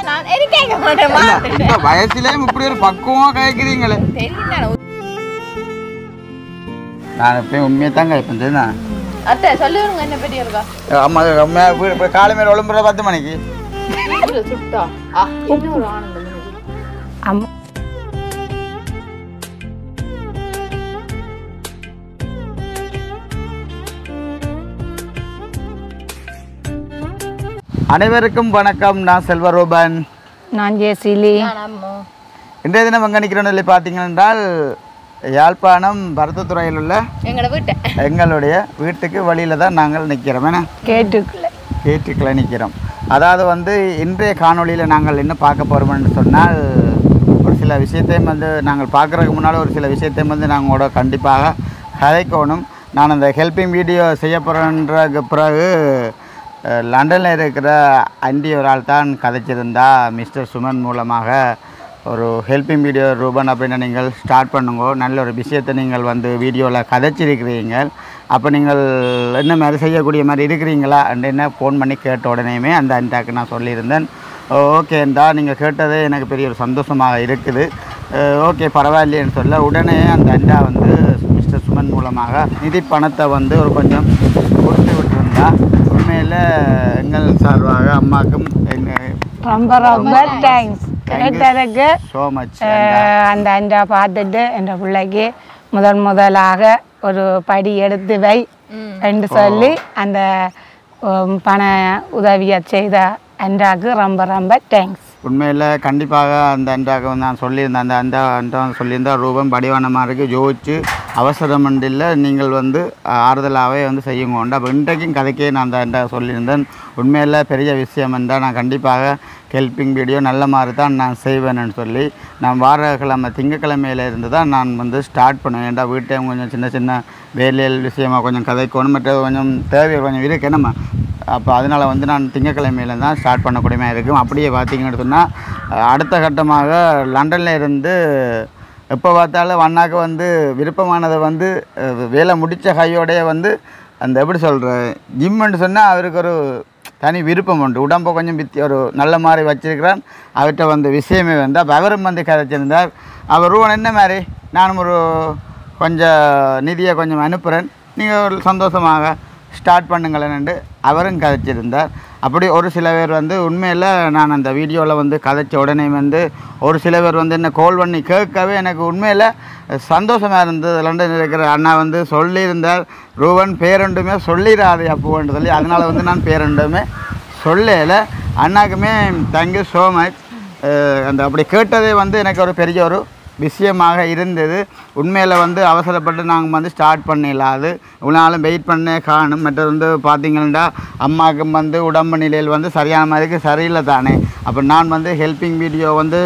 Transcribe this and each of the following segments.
வயசுலயும் இப்படி ஒரு பக்குவமா கேட்குறீங்களே. நான் எப்பயும் உண்மையை தான் கேட்பேன். அத்தை சொல்லுங்க என்ன பெரிய இருக்கா? அம்மா அம்மா காலை மேல ஒழும்புற 10 மணிக்கு சுட்டா இன்னொரு ஆனந்தம் அம்மா. அனைவருக்கும் வணக்கம். நான் செல்வரூபன். நான் ஜெசிலி. இன்றைய தினம் எங்கே நிற்கிறோன்னு சொல்லி பார்த்தீங்கன்னால் யாழ்ப்பாணம் பருத்தத்துறையில் உள்ள எங்களுடைய வீட்டுக்கு வழியில் தான் நாங்கள் நிற்கிறோம். ஏன்னா கேட்டுக்குள்ளே நிற்கிறோம். அதாவது வந்து இன்றைய காணொலியில் நாங்கள் என்ன பார்க்க போகிறோம்னு சொன்னால் ஒரு சில விஷயத்தையும் வந்து நாங்கள் பார்க்குறதுக்கு முன்னால் ஒரு சில விஷயத்தையும் வந்து நாங்களோட கண்டிப்பாக கதைக்கணும். நான் அந்த ஹெல்ப்பிங் வீடியோ செய்ய போகிறேன்றதுக்கு பிறகு லண்டனில் இருக்கிற அண்டி ஒரு ஆள் தான் கதைச்சிருந்தா மிஸ்டர் சுமன் மூலமாக ஒரு ஹெல்ப்பிங் வீடியோ ரூபன் அப்படின்னு நீங்கள் ஸ்டார்ட் பண்ணுங்க, நல்ல ஒரு விஷயத்தை நீங்கள் வந்து வீடியோவில் கதைச்சிருக்கிறீங்க, அப்போ நீங்கள் என்ன மாதிரி செய்யக்கூடிய மாதிரி இருக்கிறீங்களா அப்படின்னு ஃபோன் பண்ணி கேட்ட உடனேயுமே அந்த அண்டாக்கு நான் சொல்லியிருந்தேன். ஓகேண்டா, நீங்கள் கேட்டதே எனக்கு பெரிய ஒரு சந்தோஷமாக இருக்குது, ஓகே பரவாயில்லைன்னு சொல்ல உடனே அந்த அண்டா வந்து மிஸ்டர் சுமன் மூலமாக நிதி பணத்தை வந்து ஒரு கொஞ்சம் கொடுத்து விட்டுருந்தா. உண்மையில் எங்கள் சார்பாக அம்மாவுக்கும் ரொம்ப ரொம்ப தேங்க்ஸ். கேட்டதுக்கு ஸோ மச். அந்த அண்டா பார்த்துட்டு என் பிள்ளைக்கு முதலாக ஒரு படி எடுத்து வை என்று சொல்லி அந்த பண உதவியை செய்த அண்டாவுக்கு ரொம்ப ரொம்ப தேங்க்ஸ். உண்மையில் கண்டிப்பாக அந்த அண்டாவுக்கு வந்து நான் சொல்லியிருந்தேன். அந்த அண்டா சொல்லியிருந்தால் ரூபம் படிவானமாக இருக்குது, ஜோதிச்சு அவசரம் இல்லை, நீங்கள் வந்து ஆறுதலாகவே வந்து செய்யுங்க. அப்போ இன்றைக்கும் கதைக்கே நான் அந்த அண்டா சொல்லியிருந்தேன். உண்மையில் பெரிய விஷயம் என்றால் நான் கண்டிப்பாக ஹெல்ப்பிங் வீடியோ நல்ல மாதிரி தான் நான் செய்வேன்னு சொல்லி நான் வாரக்கிழமை திங்கக்கிழமையில இருந்து தான் நான் வந்து ஸ்டார்ட் பண்ணுவேன். ஏன்டா வீட்டையும் கொஞ்சம் சின்ன சின்ன வேலையில் விஷயமாக கொஞ்சம் கதைக்கணும், மற்றது கொஞ்சம் தேவை கொஞ்சம் இருக்கு நம்ம. அப்போ அதனால் வந்து நான் திங்கக்கிழமையில தான் ஸ்டார்ட் பண்ணக்கூடியமா இருக்கும். அப்படியே பார்த்தீங்கன்னு சொன்னால் அடுத்த கட்டமாக லண்டனில் இருந்து எப்போ பார்த்தாலும் அண்ணாக்கு வந்து விருப்பமானதை வந்து வேலை முடித்த கையோடைய வந்து அந்த எப்படி சொல்கிற ஜிம்மென்று சொன்னால் அவருக்கு ஒரு தனி விருப்பம் உண்டு, உடம்பை கொஞ்சம் ஒரு நல்ல மாதிரி வச்சிருக்கிறான். அவர்கிட்ட வந்து விஷயமே வந்து அப்போ அவரும் வந்து கதைச்சிருந்தார். அவர் ரூபன் என்ன மாதிரி நானும் ஒரு கொஞ்சம் நிதியை கொஞ்சம் அனுப்புகிறேன், நீங்கள் ஒரு சந்தோஷமாக ஸ்டார்ட் பண்ணுங்களேன்னு அவரும் கதைச்சிருந்தார். அப்படி ஒரு சில பேர் வந்து உண்மையில் நான் அந்த வீடியோவில் வந்து கதைச்ச உடனே வந்து ஒரு சில பேர் வந்து என்ன கால் பண்ணி கேட்கவே எனக்கு உண்மையில் சந்தோஷமாக இருந்தது. லண்டன் இருக்கிற அண்ணா வந்து சொல்லியிருந்தார், ரூபன் பேரெண்டுமே சொல்லிடாது அப்போன்னு சொல்லி, அதனால் வந்து நான் பேரெண்டுமே சொல்லலை. அண்ணாக்குமே தேங்க்யூ ஸோ மச். அந்த அப்படி கேட்டதே வந்து எனக்கு ஒரு பெரிய ஒரு விஷயமாக இருந்தது. உண்மையில் வந்து அவசரப்பட்டு நாங்கள் வந்து ஸ்டார்ட் பண்ணிடலாது, இவ்வளோ நாளும் வெயிட் பண்ணே காணும். மற்றது வந்து பார்த்திங்கன்னா அம்மாவுக்கு வந்து உடம்பு நிலையில் வந்து சரியான மாதிரிக்கு சரியில்லை தானே. அப்போ நான் வந்து ஹெல்ப்பிங் வீடியோ வந்து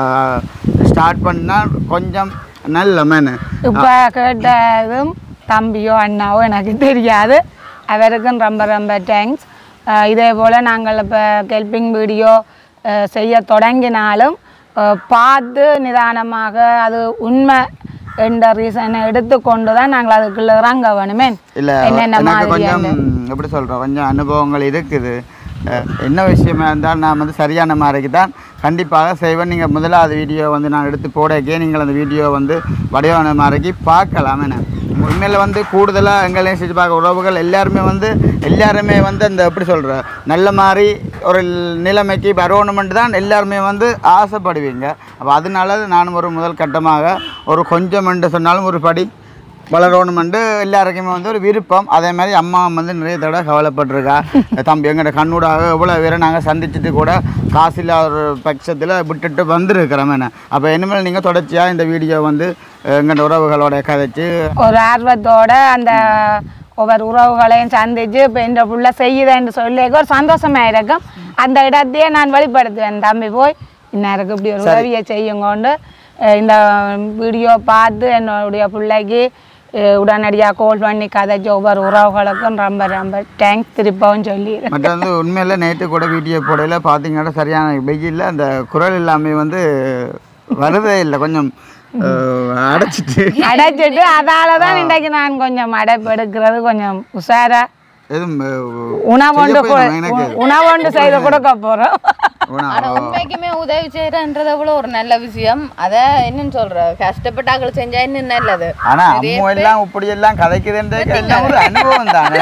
ஸ்டார்ட் பண்ணால் கொஞ்சம் நல்ல மேனு. இப்போ கேட்டதும் தம்பியோ அண்ணாவோ எனக்கு தெரியாது, அவருக்கும் ரொம்ப ரொம்ப தேங்க்ஸ். இதே போல் நாங்கள் இப்போ ஹெல்ப்பிங் வீடியோ செய்ய தொடங்கினாலும் பார்த்து நிதானமாக அது உண்மை என்ற ரீசனை எடுத்துக்கொண்டு தான் நாங்கள் அதுக்குள்ள இறங்க வேணுமே. இல்லை எனக்கு கொஞ்சம் எப்படி சொல்கிறோம், கொஞ்சம் அனுபவங்கள் இருக்குது. என்ன விஷயமா இருந்தால் நான் வந்து சரியான மாதிரிக்கு தான் கண்டிப்பாக செய்வேன். நீங்கள் முதலாவது வீடியோ வந்து நான் எடுத்து போடக்கே நீங்கள் அந்த வீடியோ வந்து வடிவான மாதிரிக்கு பார்க்கலாம். என்ன உண்மையில் வந்து கூடுதலாக எங்களையும் செஞ்சு பார்க்க உறவுகள் எல்லாருமே வந்து அந்த எப்படி சொல்கிற நல்ல மாதிரி ஒரு நிலைமைக்கு வரணுமென்று தான் எல்லாருமே வந்து ஆசைப்படுவீங்க. அப்போ அதனால நானும் ஒரு முதல் கட்டமாக ஒரு கொஞ்சம் என்று சொன்னாலும் ஒரு படி வளரணுமென்று எல்லாருக்குமே வந்து ஒரு விருப்பம். அதே மாதிரி அம்மா வந்து நிறைய தடவை கவலைப்பட்டிருக்கா, தம்பி எங்கள்கிட்ட கண்ணூடாக எவ்வளோ பேரை நாங்கள் சந்திச்சுட்டு கூட காசு இல்லாத ஒரு பட்சத்தில் விட்டுட்டு வந்துருக்கிறோம். என்ன அப்போ இனிமேல் நீங்கள் தொடர்ச்சியாக இந்த வீடியோ வந்து எங்கள் உறவுகளோட கதைச்சு ஒரு ஆர்வத்தோட அந்த ஒவ்வொரு உறவுகளையும் சந்திச்சு இப்போ இந்த புள்ள செய்யுதுன்னு சொல்லி ஒரு சந்தோஷமாக இருக்கும். அந்த இடத்தையே நான் வெளிப்படுத்துவேன், தம்பி போய் இன்னாருக்கு இப்படி ஒரு உதவியை செய்யுங்கொண்டு இந்த வீடியோ பார்த்து என்னுடைய பிள்ளைக்கு உடனடியாக கால் பண்ணி கதைச்ச ஒவ்வொரு உறவுகளுக்கும் ரொம்ப ரொம்ப தேங்க்ஸ் திருப்பவும் சொல்லி. மற்ற வந்து உண்மையில் நேற்று கூட வீடியோ போடையில் பார்த்தீங்கன்னா சரியான வெயிலில் அந்த குரல் இல்லாமல் வந்து வரதே இல்லை, கொஞ்சம் அடைச்சிட்டு அதால தான் இன்றைக்கு நான் கொஞ்சம் அடைப்பு எடுக்கிறது கொஞ்சம் உஷாரா உணவொண்டு செய்து கொடுக்க போகிறோம். உண்மைக்குமே உதவி செய்யறன்றது அவ்வளவு ஒரு நல்ல விஷயம். அத என்னன்னு சொல்ற, கஷ்டப்பட்டாக்கள் செஞ்சா இன்னும் நல்லது. ஆனா அம்மா எல்லாம் இப்படி எல்லாம் கதைக்குதுன்றது எல்லாம் ஒரு அனுபவம் தானே.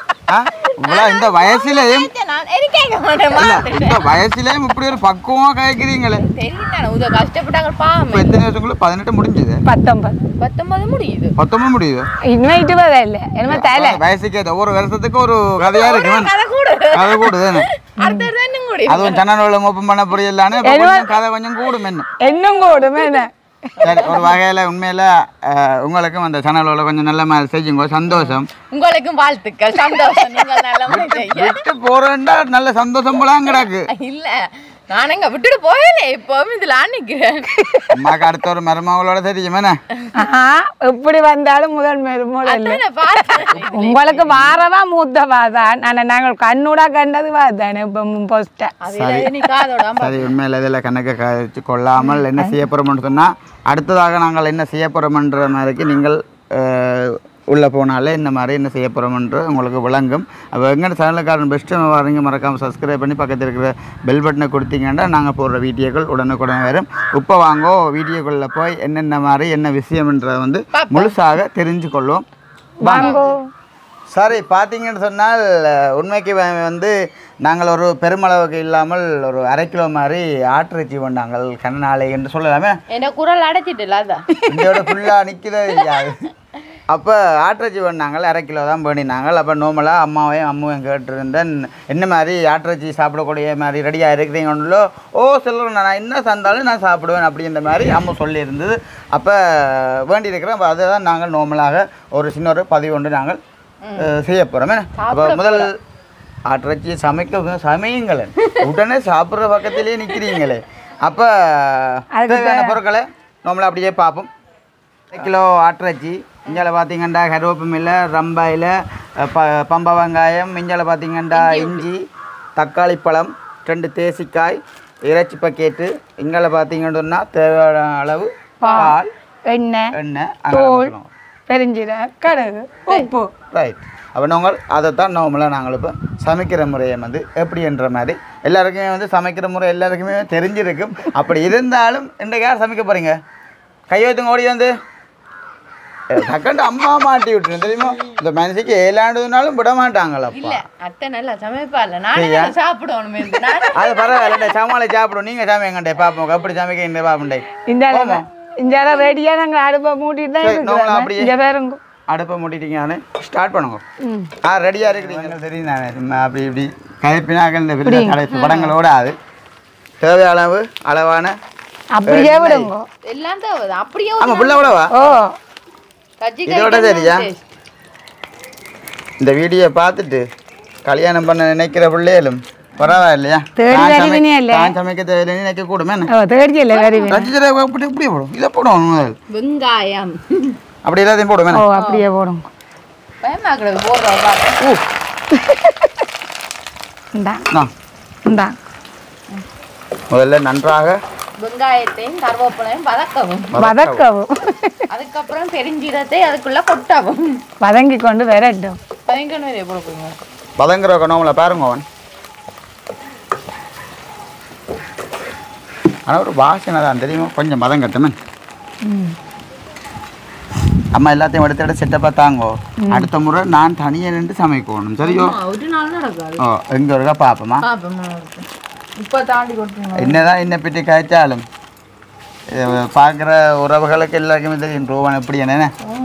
இந்த வயசுலயும் இந்த வயசுலயும் இப்படி ஒரு பக்குவமா கதைக்கிறீங்களே. கஷ்டப்பட்டாங்க பாவம். எத்தனை வருஷங்களும் 18 முடிஞ்சது? 19 முடியுது. 19 முடியுது. இன்னும் 20 இல்ல என்னமா தலை வயசுக்கு ஒவ்வொரு வருஷத்துக்கு ஒரு கதையா இருக்கு. கதை கூடுது. அதுவும் சன்னல் ஓப்பன் பண்ண புரியலான்னு கதை கொஞ்சம் கூடும். இன்னும் கூடும் என்ன. சரி, ஒரு வகையில உண்மையில உங்களுக்கும் அந்த சேனலோட கொஞ்சம் நல்ல மாதிரி செய்யுங்க. சந்தோஷம். உங்களுக்கும் வாழ்த்துக்கள். சந்தோஷம். நீங்க நல்ல மாதிரி செய்யுங்க. விட்டு போறேன்டா நல்ல சந்தோஷம் போலாம் கிடக்கு. இல்ல நான் எங்க விட்டுட்டு போயலே இப்பவும் இதுல நிக்கிறேன். அம்மாக்கு அடுத்த ஒரு மருமகளோட தெரியும் என்ன. எப்படி வந்தாலும் முதல் மருமகள் இல்ல. உங்களுக்கு வாரவா மூத்தவா தான். நாங்கள் கண்ணூடா கண்டதுவா தானே போஸ்ட. சரி, உண்மையில இதில் கணக்கு கழிச்சு கொள்ளாமல் என்ன செய்ய போறோம்னு சொன்னா அடுத்ததாக நாங்கள் என்ன செய்ய போறோம்ன்ற மாதிரிக்கு நீங்கள் உள்ளே போனாலே இந்த மாதிரி என்ன செய்ய போகிறோம்ன்ற உங்களுக்கு விளங்கும். அப்போ எங்கே சேனலுக்காரன் பெஸ்ட்டு வரீங்க மறக்காமல் சப்ஸ்கிரைப் பண்ணி பக்கத்தில் இருக்கிற பெல் பட்டனை கொடுத்தீங்கன்னா நாங்கள் போடுற வீடியோக்கள் உடனுக்குடன் வரும். இப்போ வாங்கோ வீடியோக்குள்ளே போய் என்னென்ன மாதிரி என்ன விஷயம்ன்றதை வந்து முழுசாக தெரிஞ்சு கொள்வோம். வாங்கோ. சரி, பார்த்தீங்கன்னு சொன்னால் உண்மைக்கு வந்து நாங்கள் ஒரு பெருமளவுக்கு இல்லாமல் ஒரு 1/2 கிலோ மாதிரி ஆட்டிறைச்சி கொண்டாங்கள் கண்ணாலை என்று சொல்லலாமே. என்ன குரல் அடைச்சிட்டு அதான் இதோட ஃபுல்லாக நிற்கிறதே இல்லையாது. அப்போ ஆட்டிறைச்சி பண்ணாங்கள் 1/2 கிலோ தான் பண்ணினாங்க. அப்போ நார்மலாக அம்மாவையும் கேட்டிருந்தேன் என்ன மாதிரி ஆட்டிறைச்சி சாப்பிடக்கூடிய மாதிரி ரெடியாக இருக்கிறீங்களோ. சிலர் நான் என்ன தந்தாலும் நான் சாப்பிடுவேன் அப்படின்ற மாதிரி அம்மா சொல்லியிருந்தது. அப்போ வேண்டியிருக்கிறேன். அப்போ அதை தான் நாங்கள் நார்மலாக ஒரு சின்ன ஒரு பதிவு ஒன்று நாங்கள் செய்ய போகிறோமே. அப்போ முதல் ஆட்டிறைச்சி சமையுங்களே, உடனே சாப்பிட்ற பக்கத்திலே நிற்கிறீங்களே. அப்போ தேவையான பொருட்களை நார்மலாக அப்படியே பார்ப்போம். 1 கிலோ ஆட்டிறைச்சி. இஞ்சால பார்த்தீங்கன்னா கருவேப்பமில்லை, ரம்பாயில், பம்ப வெங்காயம், இஞ்சால பார்த்தீங்கன்னா இஞ்சி, தக்காளி பழம், 2 தேசிக்காய், இறைச்சி பக்கெட்டு, இங்கால பார்த்தீங்கன்னு சொன்னால் தேவையான அளவு பால், எண்ணெய், தோல், பெருஞ்சீரகம், கடுகு, உப்பு. ரைட். அப்போ நாங்கள் அதைத்தான் நார்மலாக நாங்கள் இப்போ சமைக்கிற முறையை வந்து எப்படின்ற மாதிரி எல்லாருக்குமே வந்து சமைக்கிற முறை எல்லாருக்குமே தெரிஞ்சிருக்கும். அப்படி இருந்தாலும் இன்றைக்கு யார் சமைக்க போகிறீங்க? கையெழுத்துங்க ஓடி வந்து டக்கண்டு அம்மா மாட்டி விட்டுருங்க தெரியுமா. இந்த மனுஷிக்கு ஏழாண்டுனாலும் விட மாட்டாங்களப்பா. அத்தை நல்லா சமைப்பால, நான் சாப்பிடுவோம். அது பரவாயில்ல, சமாளி சாப்பிடுவோம். நீங்கள் சமையங்கண்டே பார்ப்போம் எப்படி சமைக்க இந்த பாப்பண்டே. இந்த ரெடியாக நாங்கள் அடுப்பை மூட்டிட்டு தான் அப்படியே அடுப்பை மூட்டிட்டீங்க. நானே ஸ்டார்ட் பண்ணுங்க. ரெடியாக இருக்கிறீங்க தெரியும். நான் அப்படி இப்படி கதைப்பினாக்கள் இந்த கடைசி படங்களோட அது தேவையான அளவான அப்படியே விடுங்க. எல்லாம் தேவை அப்படியே. ஆமாம், புள்ள விடவா? இதோட சரியா? இந்த வீடியோ பார்த்துட்டு கல்யாணம் பண்ண நினைக்கிற பிள்ளைகளும் பரவாயில்லையா? நான் சமைக்க தேவையில்லை நினைக்க கூடுமே. இப்படியே போடும், இதை போடும் முதல் வெங்காயம் அப்படி எல்லாத்தையும் போடுமே. அப்படியே போடும். முதல்ல நன்றாக வெங்காயத்தையும் கருவேப்பிலையும் வதக்கவும், அதுக்கப்புறம் பெருஞ்சீரத்தை அதுக்குள்ள கொட்டவும், வதங்கி கொண்டு வரட்டும். வதங்குற கணவுல பாருங்க. அவன் ஆனால் ஒரு வாசனை தான் தெரியுமா, கொஞ்சம் வதங்கட்டுமே. அம்மா எல்லாத்தையும் எடுத்து செட்டப்பாக தாங்கோ. அடுத்த முறை நான் தனியாக நின்று சமைக்கணும். சரியோ? எங்கே இருக்கா பார்ப்போமா? என்னதான் என்ன பற்றி கழிச்சாலும் பார்க்குற உறவுகளுக்கு எல்லாருக்குமே தெரியும் ரூபான் எப்படி என்ன.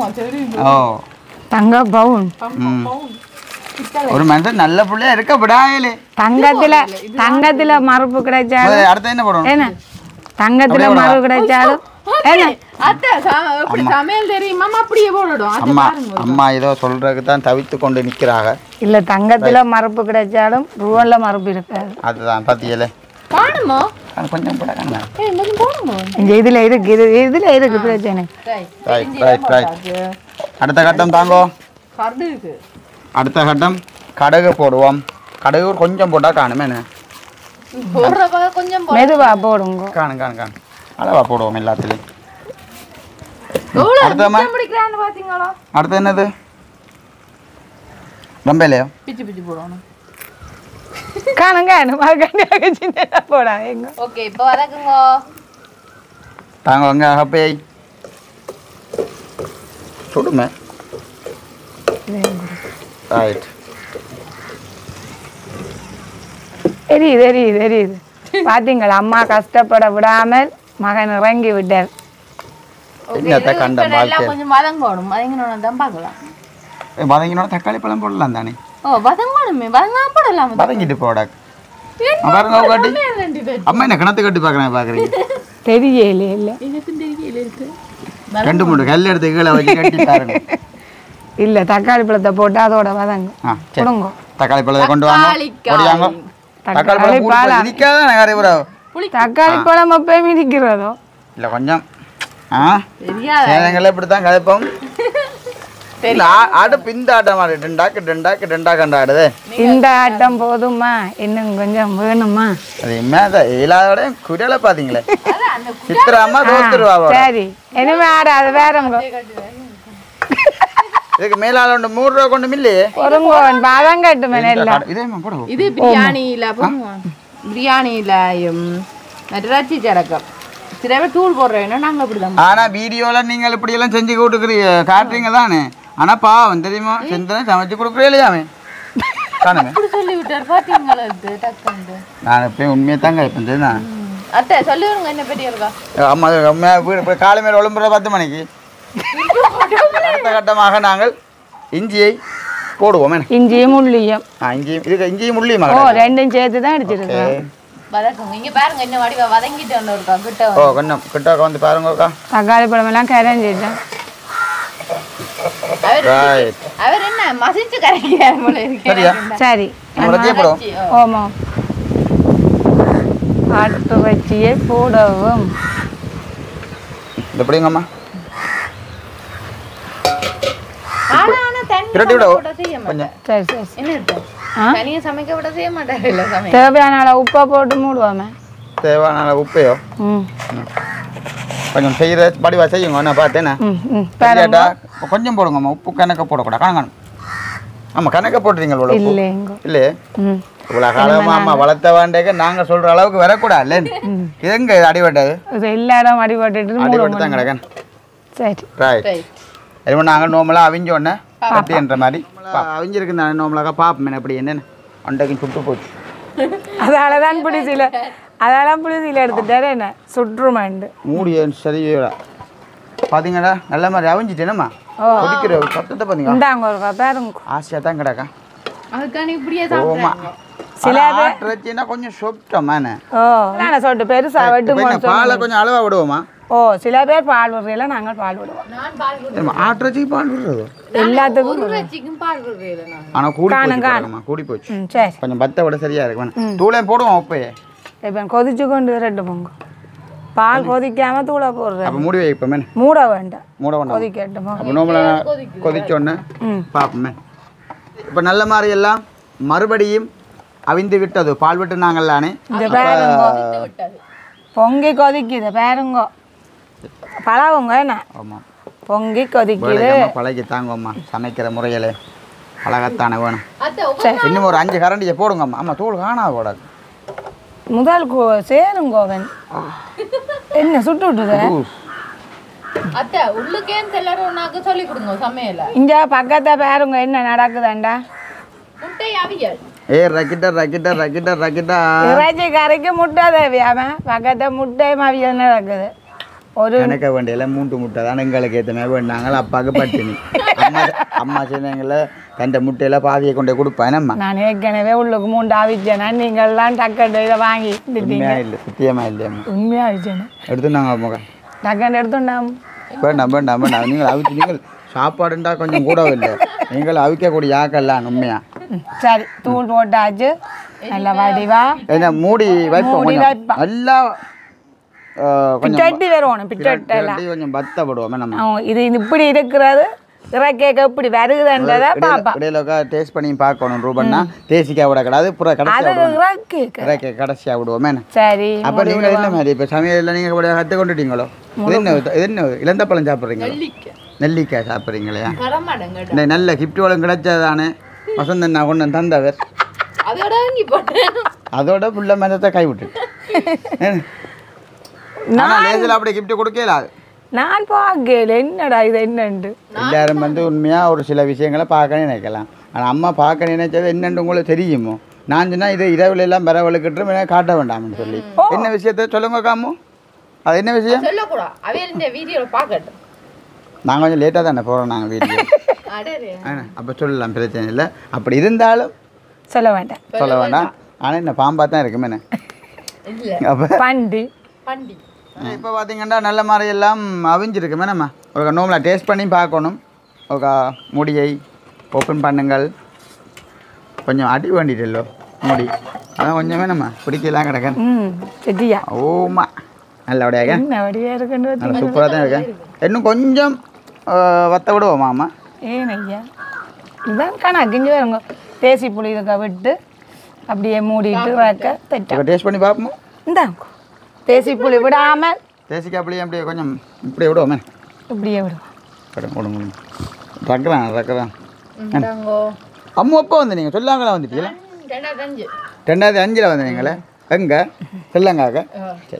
தங்க பவுன் ஒரு மனுஷன் நல்ல பிள்ளையா இருக்க விடாயிலே. தங்கத்துல மறுப்பு கிடைச்சாலும் அடுத்த என்ன போடணும்? என்ன தங்கத்துல மறுப்பு கிடைச்சாலும் அம்மா ஏதோ சொல்றதுக்கு தான் தவித்து கொண்டு நிக்கிறாங்க. இல்ல தங்கத்துல மறுப்பு கிடைச்சாலும் ரூபான்ல மறுப்பு இருக்காது. அதுதான் பாத்தியல. கொஞ்சம் இதுல இருக்கு, இதுல இருக்கு பிரச்சனை. அடுத்த கட்டம் தாங்கோ. அடுத்த கட்டம் கடுகு போடுவோம். கடுகு கொஞ்சம் போட்டா காணுமே. மெதுவா போடுங்க. காணு அளவா போடுவோம் எல்லாத்துலயும். அடுத்து என்னது? ரொம்ப இல்லையா? காணுங்க மறக்காண்டியாக சின்ன போடாதீங்க. ஓகே இப்போ வதக்குங்க. தாங்க வாங்க ஹப்பே சுடுமே. ரைட். தெரியுது பாத்தீங்களா அம்மா கஷ்டப்பட விடாமல் மகன் இறங்கி விட்டார். என்னத்த கண்ட வாழ்க்கை. கொஞ்சம் வதங்கணும். வதங்கினோன்னு தான் பார்க்கலாம். வதங்கினோட தக்காளி பழம் போடலாம் தானே. ஓ வதங்கணுமே. வதங்காம போடலாம். வதங்கிட்டு போடா. பாருங்க காட்டி. அம்மா என்ன கணத்து கட்டி பாக்குறீங்க. தெரியல இல்ல. எனக்கும் தெரியல இருக்கு. 2-3 கல் எடுத்து கீழே வச்சு கட்டி பாருங்க. இல்ல தக்காளி பழத்தை போட்டு அதோட வதங்க. கொடுங்க. தக்காளி பழத்தை கொண்டு வாங்க. ஓடியாங்க. தக்காளி பழம் இடிக்காத நகரே ப்ரோ. தக்காளி பழம் எப்பயும் இடிக்கிறதோ இல்ல கொஞ்சம் சேனங்கள இப்படி தான் கலப்போம். இல்ல ஆட்ட இந்த ஆட்டம் ஆடு டெண்டா கண்டாடுது. இந்த ஆட்டம் போதுமா இன்னும் கொஞ்சம் வேணுமா? அது மேத இல்லாதோட குரலை பாத்தீங்களே. சித்ராமா தோத்துருவா. சரி இனிமே ஆடாது வேற இதுக்கு மேலால 3 ரூபா கொண்டு மில்லையே. ஒருங்கோன் பாதம் கட்டுமே எல்லாம். இது பிரியாணியில பிரியாணியில இறைச்சி சரக்கம் சில பேர் தூள் போடுறோம். நாங்க அப்படிதான். ஆனா வீடியோல நீங்க இப்படி எல்லாம் செஞ்சு கொடுக்குறீங்க காட்டுறீங்க தானே. ஆனா பாவம் தெரியுமா செஞ்சனை சமைச்சு கொடுக்குறே இல்லையாமே. காணுமே சொல்லி விட்டார் பாத்தீங்களா. நான் எப்பயும் உண்மையை தாங்க இப்போ தெரியுதான். அத்தை சொல்லி விடுங்க என்ன பெரிய இருக்கா. அம்மா வீடு காலை மேல ஒழும்புற 10 மணிக்கு அடுத்த கட்டமாக நாங்கள் இஞ்சியை போடுவோம். இஞ்சியும் உள்ளியும். இஞ்சியும் உள்ளியும் ரெண்டும் சேர்த்து தான் அடிச்சிருக்கோம். இங்க பாருங்க என்ன வடிவா வதங்கிட்டு இருக்கா. கிட்ட கொஞ்சம் கிட்ட வந்து பாருங்கக்கா. தக்காளி பழம் எல்லாம் கரைஞ்சிட்டேன். அவர் என்ன மசிச்சு கரைக்கிறார் போல இருக்கு. சரி ஓமா ஆட்டு வச்சியை போடவும். எப்படிங்கம்மா தேவையான உப்பை போட்டு மூடுவோமே. தேவையான உப்பையோ கொஞ்சம் செய்யற படிவா செய்யுங்க. நான் பார்த்தேன்னா கொஞ்சம் போடுங்கம்மா. உப்பு கணக்க போடக்கூடாது. கணக்கணும். ஆமா கணக்க போட்டுறீங்க இல்லையே. இவ்வளோ காலமா அம்மா வளர்த்த வேண்டேக்க நாங்க சொல்ற அளவுக்கு வரக்கூடாது. எங்க அடிபட்டது எல்லா இடம் அடிபட்டு தான் கிடக்கேன். சரி ரைட். அது நாங்கள் நோமலாக அவிஞ்சோடனே அப்படின்ற மாதிரி அவிஞ்சிருக்கு நான் நோமலாக பார்ப்பேன். எப்படி என்னென்ன அண்டைக்கு சுட்டு போச்சு. அதனாலதான் பிடிச்சில அதெல்லாம் புளிசில எடுத்துட்டாரு என்ன சுற்றுமாண்டு மூடிய சரியா பார்த்தீங்களா நல்ல மாதிரி அவிஞ்சிட்டேனம்மா. குடிக்கிற சத்தத்தை பார்த்தீங்களா. இந்தாங்க ஒரு பாருங்க ஆசையாக தான் கிடக்கா. அதுக்கான இப்படியே சாப்பிடுறாங்க. சில ஆட்டுறச்சின்னா கொஞ்சம் சொப்டமானே. நான் சொல்லிட்டு பெருசா வெட்டு பாலை கொஞ்சம் அளவா விடுவோமா. சில பேர் பால் விடுறீங்களா. நாங்கள் பால் விடுவோம். ஆட்டுறச்சிக்கு பால் விடுறது எல்லாத்துக்கும் பால் விடுறீங்க. ஆனால் கூடி போச்சு. சரி கொஞ்சம் பத்தை விட சரியா இருக்கு. தூளையும் போடுவோம் உப்பையே. இப்போ கொதிச்சு கொண்டு ரெண்டு பொங்க பால் கொதிக்காம தூளை போடுறேன். அப்போ மூடி வைப்போமே. மூட வேண்டாம். கொதிக்கட்டுமா. அப்போ நோம்பல கொதிச்சோடனே பார்ப்போமே. இப்போ நல்ல மாதிரி எல்லாம் மறுபடியும் அவிந்து விட்டது. பால் விட்டு நாங்கள்லானே பொங்கி கொதிக்குது பாருங்க. பழகுங்க என்ன. ஆமாம் பொங்கி கொதிக்குது. பழகி தாங்கம்மா. சமைக்கிற முறையில் பழகத்தானே வேணும். இன்னும் ஒரு 5 கரண்டியை போடுங்கம்மா. ஆமாம் தூள் காணாது போடாது. முதல் சேருங்கோவன் என்ன சுட்டு விட்டுது. இங்க பக்கத்தை பாருங்க என்ன நடக்குதாண்டா. இறைச்சி கறிக்கு முட்டை தேவையாம பக்கத்தை முட்டையும் அவியல் நடக்குது. ஒரு கணக்க வேண்டியெல்லாம் 3 முட்டை தான் எங்களுக்கு ஏற்ற மாதிரி வேண்டாங்க. அப்பாவுக்கு பட்டினி. அம்மா சொன்னீங்கள கண்ட முட்டையில பாதியை கொண்டே கொடுப்பேன். நான் ஏற்கனவே உள்ளுக்கு 3 ஆவிச்சேனா நீங்கள்லாம் டக்கண்டு இதை வாங்கி இல்லை சத்தியமா இல்லையா. உண்மையா ஆவிச்சேனா எடுத்துனாங்க முக டக்கண்டு எடுத்துண்டாம். வேண்டாம் நீங்கள் அவிச்சு நீங்கள் சாப்பாடுண்டா கொஞ்சம் கூட இல்லை. நீங்கள் அவிக்கக்கூடிய ஆக்கெல்லாம் உண்மையா. சரி தூள் போட்டாச்சு. நல்ல வடிவா என்ன மூடி வைப்போம். நல்லா பிச்சட்டி வருவோம். பிச்சட்டெல்லாம் கொஞ்சம் பத்தப்படுவோம். நம்ம இது இப்படி இருக்கிறது இறக்கேக்க இப்படி வருகுதுன்றதை பாப்பா இடையில டேஸ்ட் பண்ணி பார்க்கணும். ரூபன்னா தேசிக்காய் விட கூடாது. புற கடைசியாக கடைசியாக விடுவோமே. சரி அப்போ நீங்கள் என்ன மாதிரி இப்போ சமையலில் நீங்கள் கற்று கொண்டுட்டீங்களோ. என்ன இழந்த பழம் சாப்பிட்றீங்க. அதோட வாங்கி போட்டேன். அதோட புள்ள மனத்தை கைவிட்டு நான் லேசில் அப்படி கிஃப்ட் கொடுக்கல அது நான் பார்க்கல என்னடா இது என்னண்டு எல்லாரும் வந்து உண்மையாக ஒரு சில விஷயங்களை பார்க்க நினைக்கலாம் ஆனால் அம்மா பார்க்க நினைச்சது என்னென்னு உங்களுக்கு தெரியுமோ நான் சொன்னால் இது இரவுல எல்லாம் பரவலுக்கிட்டு காட்ட வேண்டாம்னு சொல்லி என்ன விஷயத்த சொல்லுங்க காமு அது என்ன விஷயம் சொல்லக்கூடாது அவையில் இந்த வீடியோவில் பார்க்கட்டும். நாங்கள் கொஞ்சம் லேட்டாக தானே போகிறோம் நாங்கள் வீட்டில் அப்போ சொல்லலாம் பிரச்சனை இல்லை அப்படி இருந்தாலும் சொல்ல வேண்டாம் சொல்ல வேண்டாம் ஆனால் என்ன பாம்பாக தான் இருக்குமே என்ன இல்லை அப்போ பண்டி பண்டி இப்போ பார்த்தீங்கன்னா நல்ல மாதிரி எல்லாம் அவிஞ்சிருக்கு மேனம்மா ஒரு நோம்பில் டேஸ்ட் பண்ணி பார்க்கணும் ஒரு முடியை ஓப்பன் பண்ணுங்கள் கொஞ்சம் அடி வேண்டிட்டல்லோ முடி அதான் கொஞ்சம் வேணும்மா பிடிக்கலாம் கிடக்கேன் சரியா ஓமா நல்லபடியாக என்ன வடிவா இருக்குன்னு நல்லா சூப்பராக தான் இருக்கேன் இன்னும் கொஞ்சம் வத்த விடுவோமா அம்மா ஏன் ஐயா இதுதான் கணக்கு இங்கே வருங்க தேசி புளி இருக்க விட்டு அப்படியே மூடிட்டு வைக்க தட்டா டேஸ்ட் பண்ணி பார்ப்போம் இந்தாங்க தேசி புளி விடாமல் தேசிக்காய் அப்படியே அப்படியே கொஞ்சம் இப்படியே விடுவோமே இப்படியே விடுவோம் விடுங்க ரக்கலாம் ரக்கலாம் இந்தாங்கோ. அம்மா எப்போ வந்து நீங்கள் சொல்லாங்களா வந்துட்டீங்களா 2005. 2005 வந்து நீங்களே எங்கே சொல்லங்காக்க சரி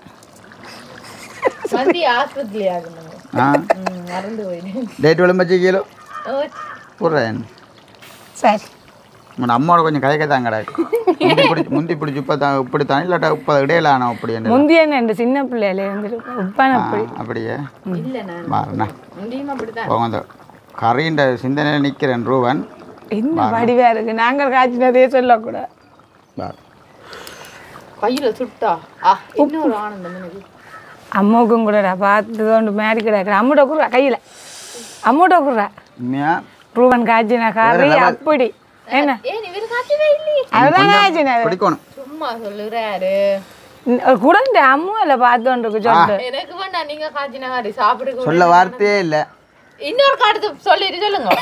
வந்து ஆஸ்பத்திரி ஆகணுங்க. ஆ மறந்து போயிட்டேன். டேட் விளம்பச்சு கிலோ போடுறேன் சரி உன் அம்மாவோட கொஞ்சம் கதைக்க தான் கிடக்கு முந்தி பிடிச்சி இப்படி தான் இல்லாட்டா இப்போ இடையில ஆனால் அப்படி என்ன முந்திய ரெண்டு சின்ன பிள்ளையில இருந்துட்டு உப்பான அப்படி அப்படியே இல்லை நான் பாருண்ணா முடியுமா அப்படிதான் போங்க அந்த கறின்ற சிந்தனையில் நிற்கிறேன் ரூபன் என்ன வடிவா இருக்கு நாங்கள் காய்ச்சினதே சொல்லக்கூடாது பாரு கையில் சுட்டா இன்னொரு ஆனந்தம் எனக்கு. அம்மாவுக்கும் கூடடா பார்த்து தோண்டு மாறி கிடக்குற அம்மூட்ட குடுறா கையில் அம்மூட்ட குடுறா உண்மையா ரூபன் காய்ச்சின கறி அப்படி என்ன ஏன் இவர் காய்ச்சவே இல்லையே அதுதான் காய்ச்சினது பிடிக்கணும் சும்மா சொல்லுறாரு. குடண்ட அம்மாவில பார்த்தோன்றது சொல்லிட்டு எனக்கு வேண்டாம் நீங்க காய்ச்சின கறி சாப்பிடுங்க. சொல்ல வார்த்தையே இல்லை இன்னொரு காடுத்து சொல்லிட்டு சொல்லுங்க.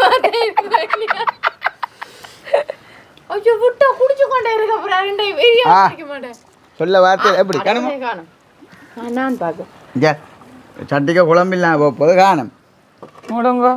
ஐயோ விட்டா குடிச்சு கொண்டே இருக்க அப்புறம் ரெண்டை வெறியா குடிக்க மாட்டேன். சொல்ல வார்த்தை எப்படி காணுமா காணும். நான் பார்க்க இங்கே சட்டிக்க குழம்பில்லாம் போகுது காணும் முடுங்கோ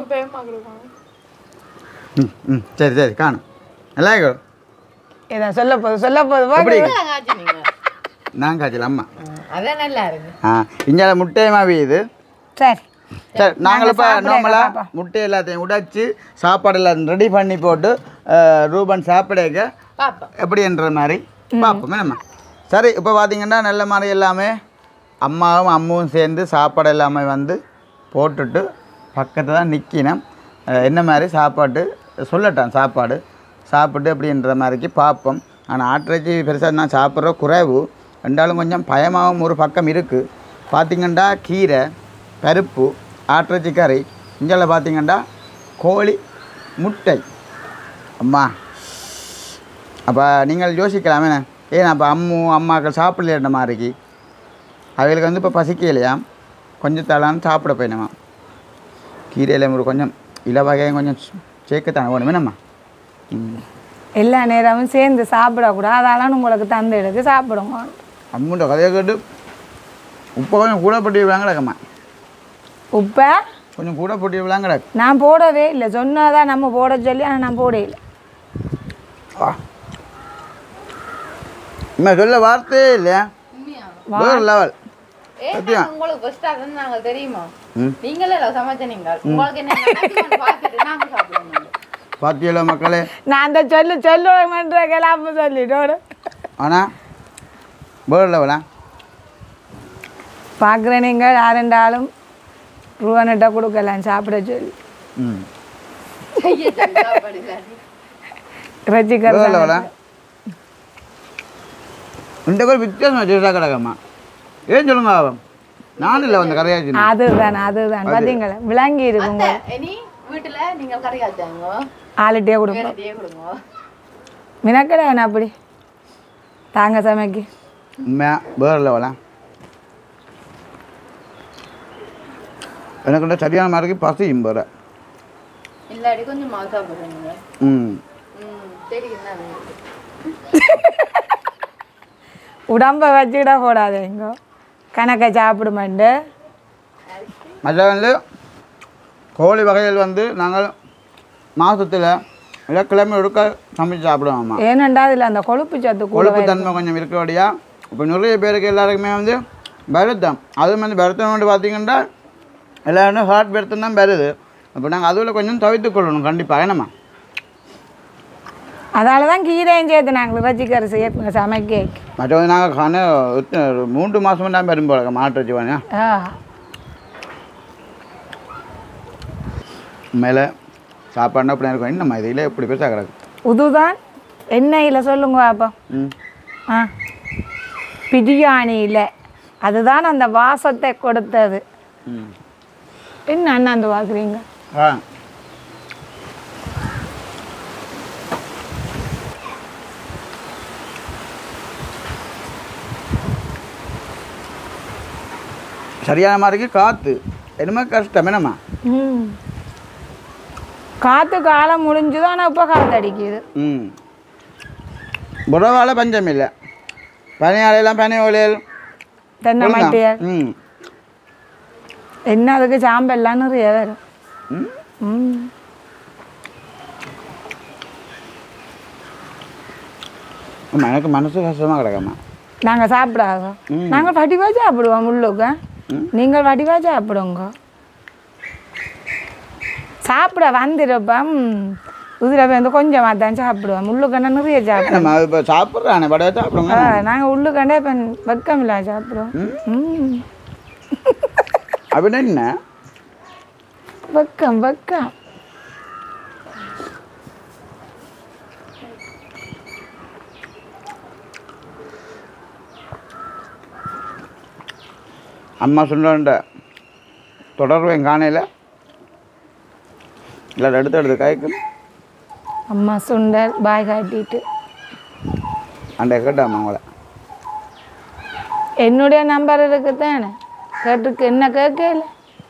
சரி சரி காணும் நல்லா இருக்கும் இதை சொல்ல போது எப்படி காய்ச்சினீங்க. நான் காய்ச்சல அம்மா அதான் நல்லா இருக்கு. இங்கே முட்டையமா வீது சரி சரி நாங்கள் இப்போ நார்மலாக முட்டை எல்லாத்தையும் உடைச்சி சாப்பாடு எல்லாம் ரெடி பண்ணி போட்டு ரூபன் சாப்பிடக்க பாப்பா எப்படின்ற மாதிரி பார்ப்போம் என்னம்மா சரி இப்போ பார்த்தீங்கன்னா நல்ல மாதிரி எல்லாமே அம்மாவும் அம்மாவும் சேர்ந்து சாப்பாடு எல்லாமே வந்து போட்டுட்டு பக்கத்தில் தான் நிற்கினேன் என்ன மாதிரி சாப்பாடு சொல்லட்டான் சாப்பிட்டு அப்படின்ற மாதிரிக்கு பார்ப்போம் ஆனால் ஆட்டிறைச்சி பெருசாக நான் சாப்பிட்ற குறைவு ரெண்டாலும் கொஞ்சம் பயமாகவும் ஒரு பக்கம் இருக்குது பார்த்திங்கன்னா கீரை பருப்பு ஆட்டிறைச்சி கறி இங்கே பார்த்திங்கன்னா கோழி முட்டை அம்மா அப்போ நீங்கள் யோசிக்கலாமே ஏன் அப்போ அம்மாக்கள் சாப்பிடல மாதிரிக்கு அவைகளுக்கு வந்து இப்போ பசிக்கலையா கொஞ்சம் தளான்னு சாப்பிட போயினம்மா கீரையில் ஒரு கொஞ்சம் இலவகையும் கொஞ்சம் சேர்க்கத்தானே வேணும் வேணாம்மா எல்லா நேரமும் சேர்ந்து சாப்பிடக்கூடாது அதெல்லாம் உங்களுக்கு தந்து எடுத்து சாப்பிடுங்க அம்முண்ட கதையை கேட்டு உப்பை கொஞ்சம் கூட போட்டு விளாங்கடக்கம்மா உப்பை கொஞ்சம் கூட போட்டு விளாங்கடக்கு நான் போடவே இல்லை சொன்னாதான் நம்ம போட சொல்லி ஆனால் நான் போடவே இல்லை இம்மா சொல்ல வார்த்தையே இல்லையா வேறு லெவல் உங்களுக்கு ஃபர்ஸ்ட் அதான் நாங்க தெரியுமா நீங்களே சமைச்ச நீங்கள் உங்களுக்கு என்ன பார்த்துட்டு நாங்க சாப்பிடுவோம். பாத்தியல மக்களே நான் அந்த சொல்லுவேன் சொல்லிட்டோட ஆனால் வேறு லெவலா பார்க்குறேன் நீங்கள் யாரெண்டாலும் ரூபானிட்ட கொடுக்கலாம் சாப்பிட சொல்லி வேறு லெவலா ரெண்டு பேரும் வித்தியாசம் வச்சுட்டா கிடக்கம்மா ஏன் சொல்லுங்க நானும் இல்லை வந்து கரையாச்சு அதுதான் பார்த்தீங்களா விளங்கி இருக்குங்க இனி வீட்டுல நீங்க கரையாச்சாங்க ஆளுட்டே கொடுங்க மினக்கடை வேணா அப்படி தாங்க சமைக்கு உண்மையாக வேறு லெவலா எனக்கு சரியான மாதிரிக்கு பசியும் போகிற இல்லாடி கொஞ்சம் மாவு சாப்பிடுறீங்க தெரியும் உடம்ப வச்சுக்கிட போடாது எங்கோ கணக்கை சாப்பிடுமாண்டு மற்ற வந்து கோழி வகைகள் வந்து நாங்கள் மாதத்தில் இல்லை கிழமை ஒருக்கா சமைச்சு சாப்பிடுவோம்மா. ஏனண்டா அதில் அந்த கொழுப்பு சத்து கொழுப்பு தன்மை கொஞ்சம் இருக்கிறபடியா இப்போ நிறைய பேருக்கு எல்லாருக்குமே வந்து வருத்தம். அதுவும் வந்து வருத்தம் வந்து பார்த்தீங்கன்னா எல்லாருமே ஹார்ட் வருத்தம் தான் வருது. அப்போ நாங்கள் அதில் கொஞ்சம் தவிர்த்து கொள்ளணும் கண்டிப்பாக. என்னம்மா? அதால தான் கீரையும் சேர்த்து நாங்கள் இறைச்சிக்கறி சேர்த்து சமைக்க. மற்றது நாங்கள் 3 மாதம் தான் பெரும் போல மாட்டு வச்சு வாங்க. மேலே சாப்பாடுனா அப்படி இருக்கும். என்னம்மா இதில் எப்படி பெருசாக கிடக்கு? உதுதான் எண்ணெயில் சொல்லுங்க அப்போ. பிரியாணியில் அதுதான் அந்த வாசத்தை கொடுத்தது. என்ன அண்ணாந்து பார்க்குறீங்க? சரியான மாதிரி காற்று என்னமா கஷ்டம். என்னம்மா? காற்று காலம் முடிஞ்சுதான் ஆனால் இப்போ காற்று அடிக்குது. புறவால பஞ்சம் இல்லை. பனியாலையெல்லாம் பனி ஒலையல் தென்னை மட்டையல் என்ன அதுக்கு சாம்பல்லாம் நிறைய வரும். எனக்கு மனசு கஷ்டமாக கிடக்காமா. நாங்கள் சாப்பிடாதோ, நாங்கள் வடிவாக சாப்பிடுவோம். முள்ளுக்க நீங்கள் வடிவாக சாப்பிடுங்க. சாப்பிட வந்துருப்போம் இதில் வந்து கொஞ்சமாக தான் சாப்பிடுவோம். முள்ளுக்கண்டை நிறைய சாப்பிடுவோம். இப்போ சாப்பிட்றானே வடவை சாப்பிடுங்க. நாங்கள் உள்ளுக்கண்டே இப்போ வெக்கம் இல்லாம சாப்பிடுவோம். அப்படின்னு என்ன வெக்கம் வெக்கம். அம்மா சொன்ன தொடர்வேன் காணையில் இல்லை எடுத்து காய்க்கும். அம்மா சுண்டல் பாய் காட்டிட்டு அண்டை கேட்டாம்மா உங்களை. என்னுடைய நம்பர் இருக்கு தானே கேட்டுக்கு என்ன கேட்கல.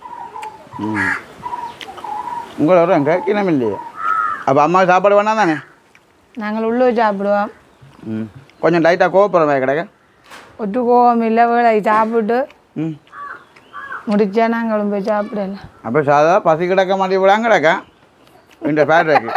உங்களை வரும் கேட்கணும் இல்லையே. அப்போ அம்மா சாப்பாடு வேணாம் தானே? நாங்கள் உள்ளே சாப்பிடுவோம். கொஞ்சம் லைட்டாக கோவப்படுறோம் கிடக்க. ஒட்டு கோவம் இல்லை வேலை சாப்பிட்டு முடிச்சா நாங்களும் போய் சாப்பிடல. அப்போ சாதா பசி கிடக்க மாட்டேன் விடாங்க கிடக்க இந்த ஃபேக்டரிக்கு.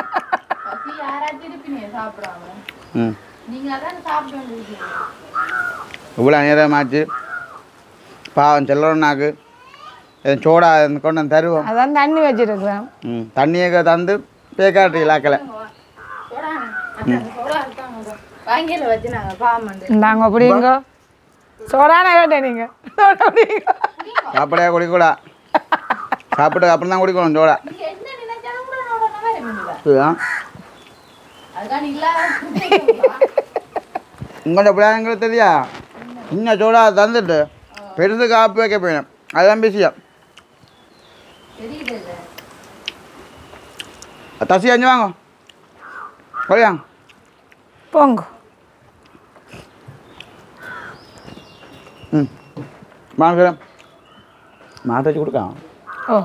இவ்வளோ நேரமாச்சு பாவம் செல்லறனாக்கு சோடா கொண்டு வந்து தருவோம். அதான் தண்ணி வச்சிருக்கிறேன். தண்ணியை தந்து பேக்காட்டி இலாக்கலை நாங்கள் அப்படிங்க சோடான கேட்டேன். நீங்கள் சாப்பிடையா குடிக்கூடா சாப்பிட்டு அப்புறம் தான் குடிக்கணும் சோடா. உங்கள்கிட்ட பிள்ளைங்களுக்கு தெரியா இன்னும் சோடா தந்துட்டு பெருசு காப்பி வைக்க போயிடும். அதுதான் பிஸியாக தசி அஞ்சு வாங்க கொலையா போங்க. வாங்க மாத்தாச்சு கொடுக்கலாம். ஓ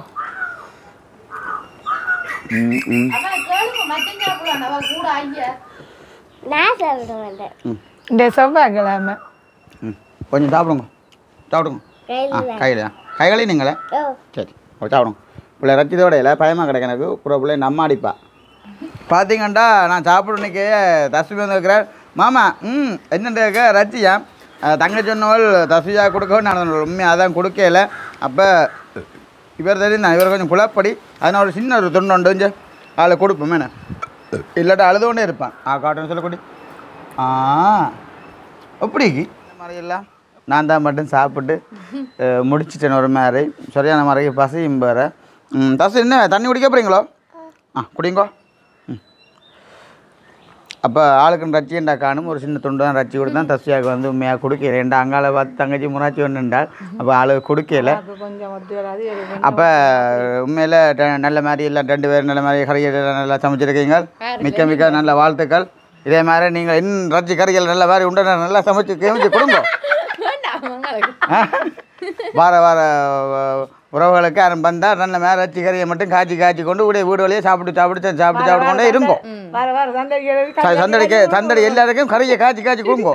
இந்த செவ்வாய்க்கிழமை கொஞ்சம் சாப்பிடுங்க சாப்பிடுங்க. கையில் கைகளையும் நீங்களே சரி சாப்பிடுங்க. பிள்ளை ரச்சிதோட இல்லை பயமாக கிடைக்க எனக்கு புற பிள்ளை நம்ம அடிப்பா. பார்த்தீங்கண்டா நான் சாப்பிட்றன்னைக்கே தஸ்மி வந்துருக்கிறார். மாமா என்னென்ன ரச்சியா தங்கச்சி சொன்னவள் தஸ்மியா கொடுக்கவும் நான் உண்மையாக அதான் கொடுக்கல. அப்போ இவர் தெரியும் இவர் கொஞ்சம் குழப்படி அதனால் ஒரு சின்ன ஒரு துண்டு ஒன்று கொஞ்சம் அதில் கொடுப்போம். என்ன இல்லாட்டா அழுது கொண்டே இருப்பான். காட்டுன்னு சொல்லக்கூடி அப்படிக்கு இந்த மாதிரியெல்லாம் நான் தான் மட்டும் சாப்பிட்டு முடிச்சிட்டேன். ஒரு மாதிரி சரியான மாதிரி பசியும் வேறு. தசை என்ன தண்ணி குடிக்க போகிறீங்களோ? குடிங்கோ. அப்போ ஆளுக்குன்னு ரச்சியண்டா காணும் ஒரு சின்ன துண்டு தான் ரச்சி கொடுத்து தான் தசியாவுக்கு வந்து உண்மையாக கொடுக்கல. ரெண்டு அங்கால பார்த்து தங்கச்சி முன்னாச்சி ஒன்றுண்டால் அப்போ ஆளுக்கு கொடுக்கல. அப்போ உண்மையில் நல்ல மாதிரி எல்லாம் 2 பேர் நல்ல மாதிரி கறிகள் நல்லா சமைச்சிருக்கீங்க. மிக்க மிக்க நல்ல வாழ்த்துக்கள். இதே மாதிரி நீங்கள் இன்னும் ரச்சி கறிகள் நல்ல மாதிரி உண்டை நல்லா சமைச்சு கொடுங்க. வார வார உறவுகளுக்கு யாரும் வந்தால் நல்ல மேலே ரச்சி கறியை மட்டும் காய்ச்சி கொண்டு உடைய வீடு வழியே சாப்பிட்டு கொண்டே இருங்கோ. சந்தடி எல்லாருக்கும் கறியை காய்ச்சி கொடுங்கோ.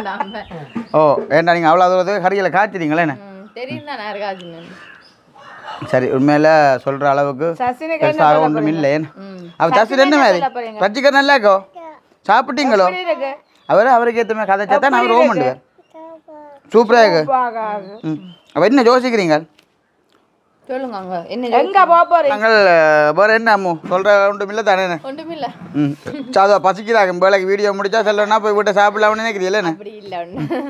ஓ ஏண்டா நீங்கள் அவ்வளோ தூரத்துக்கு கறிகளை காய்ச்சிட்டீங்களே. சரி உண்மையில் சொல்கிற அளவுக்கு சசினுக்கு என்ன பெருசாக சொல்ல ஒன்றும் இல்லை ம். அவள் சசி என்ன மாதிரி சொல்ல போறீங்க? ரச்சிக்க நல்லா இருக்கோ சாப்பிட்டீங்களோ எப்படி இருக்கு? அவருக்கு ஏற்ற மாதிரி கதை சேர்த்தா நான் ரோம் பண்ணுவேன் சூப்பராக இருக்கு பாகாது. ம் அவள் என்ன யோசிக்கிறீங்க சொல்லுங்க அங்க என்ன எங்க போக போறீங்க? நாங்கள் வேறு என்ன அம்மு சொல்கிற ஒன்றும் இல்லை தானே ஒன்றுமில்ல ம் சாதா பசிக்கிறாங்க வேலைக்கு வீடியோ முடிச்சா செல்லனா போய் வீட்டை சாப்பிடலாம்னு நினைக்கிறீங்களே என்ன அப்படி இல்ல ஒண்ணு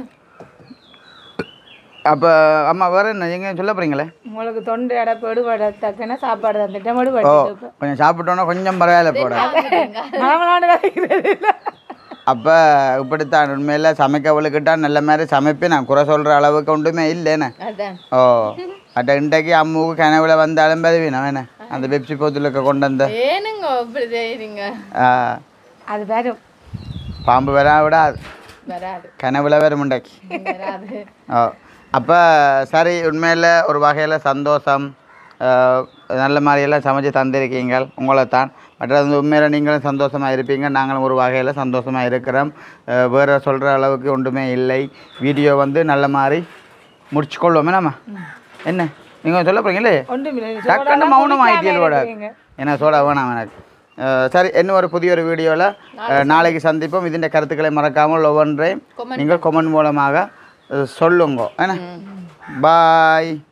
அப்போ அம்மா வேறு என்ன எங்கே சொல்ல போகிறீங்களே உங்களுக்கு தொண்டு அடைப்பு எடுபடத்தக்கன சாப்பாடு தந்துட்டேன் ஓ எடுபட்டு கொஞ்சம் சாப்பிட்டோன்னா கொஞ்சம் பரவாயில்ல போட மனமலாண்டு கதைக்கிறது இல்லை. அப்போ இப்படித்தான் உண்மையில் சமைக்கவளுக்கிட்டா நல்ல மாதிரி சமைப்பேன் நான் குறை சொல்கிற அளவுக்கு ஒன்றுமே இல்லைண்ணே அதான் ஓ அட்ட இன்றைக்கு அம்முக்கு கனவுல வந்தாலும் பதவினா வேணே அந்த பெப்சி போத்துல கொண்டு வந்த ஏனுங்க இப்படி செய்றீங்க அது வரும் பாம்பு வரா விடாது வராது கனவுல வரும் இன்றைக்கு வராது ஓ அப்போ சரி உண்மையில் ஒரு வகையில் சந்தோஷம் நல்ல மாதிரியெல்லாம் சமைச்சு தந்திருக்கீங்க உங்களை தான் மற்றது உண்மையில் நீங்களும் சந்தோஷமாக இருப்பீங்க நாங்களும் ஒரு வகையில் சந்தோஷமாக இருக்கிறோம் வேறு சொல்கிற அளவுக்கு ஒன்றுமே இல்லை வீடியோ வந்து நல்ல மாதிரி முடிச்சுக்கொள்வோமே நம்ம என்ன நீங்கள் சொல்ல போகிறீங்களே ஒன்றுமில்லை. டக்குன்னு மௌனம் ஆகிட்டீங்களோட இருக்கீங்க. என்ன சொல்ல வேணாம் எனக்கு சரி இன்னும் ஒரு புதிய ஒரு வீடியோவில் நாளைக்கு சந்திப்போம் இதுன்ற கருத்துக்களை மறக்காமல் ஒவ்வொன்றையும் நீங்கள் கொமெண்ட் மூலமாக சொல்லுங்க என்ன பாய்